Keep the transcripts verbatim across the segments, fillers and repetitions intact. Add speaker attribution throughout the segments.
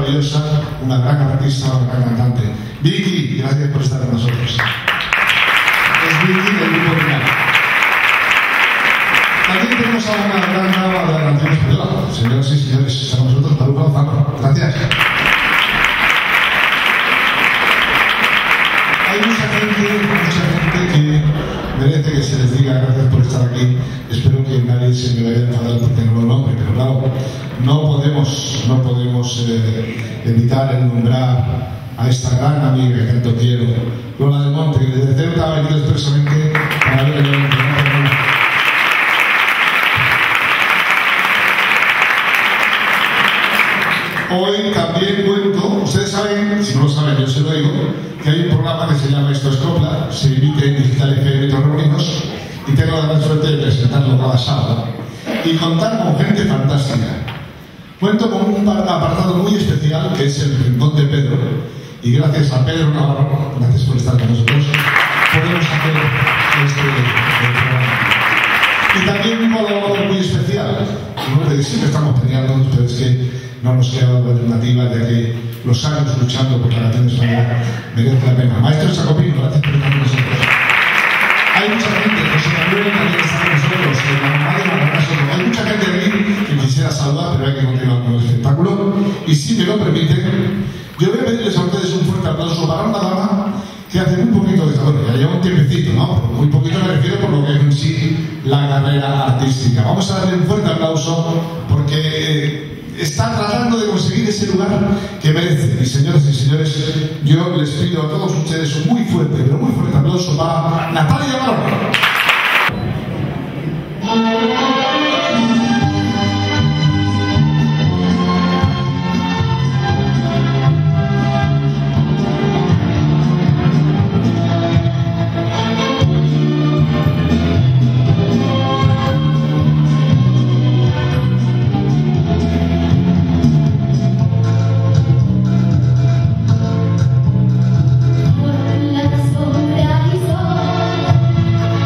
Speaker 1: maravillosa, una gran artista, una gran cantante. Vicky, gracias por estar con nosotros. Es Vicky del grupo final. También tenemos a una gran dama de la canción española. Señoras y señores, a nosotros, Maruja Lozano. Gracias. Hay mucha gente, mucha gente que merece que se les diga gracias por estar aquí. Espero que nadie se me vaya a enfadar porque no lo nombre, pero claro, no podemos, no podemos eh, evitar el nombrar a esta gran amiga que tanto quiero, Lola del Monte, que desde Ceuta ha venido expresamente para ver el evento. Hoy también cuento, ustedes saben, si no lo saben, yo se lo digo, que hay un programa que se llama Esto es Copla, se emite en Digital F M Torremolinos y tengo la gran suerte de presentarlo cada sábado y contar con gente fantástica. Cuento con un apartado muy especial que es el Rincón de Pedro y gracias a Pedro Navarro, gracias por estar con nosotros, podemos hacer este programa. Y también un colaborador muy especial, no que siempre estamos peleando, pero es que no nos queda otra alternativa, ya que los años luchando por la canción española merece la pena. Maestro Sacopino, gracias por estar con nosotros. Hay mucha gente, José Manuel también está con nosotros, la mamá de Maracasolo. Hay mucha gente aquí que quisiera saludar, pero hay que continuar con el espectáculo. Y si me lo permiten, yo voy a pedirles a ustedes un fuerte aplauso para una dama que hace muy poquito de bueno, ya lleva un tiempecito, ¿no? Pero muy poquito me refiero por lo que es en sí la carrera artística. Vamos a darle un fuerte aplauso porque está tratando de conseguir ese lugar que merece. Y señoras y señores, yo les pido a todos ustedes un muy fuerte, pero muy fuerte aplauso para Natalia Navarro.
Speaker 2: Las horas son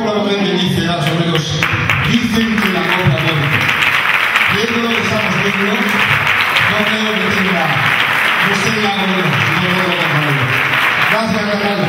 Speaker 1: Álvaro Méndez dice más o menos, dicen que la copla muere. Viendo lo que estamos viendo, no creo que tenga, no sé la copla, no creo que tenga. Gracias, Carlos.